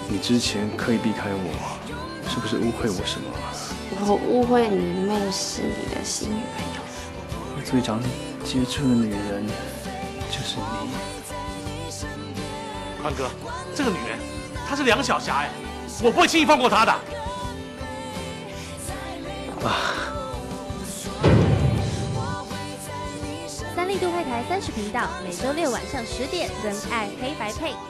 你之前刻意避开我，是不是误会我什么？ 我误会你妹是你的新女朋友。 我最找你接触的女人就是你。 宽哥，这个女人她是梁晓霞哎，我不会轻易放过她的。 三立都会台30频道，每周六晚上10点，真爱黑白配。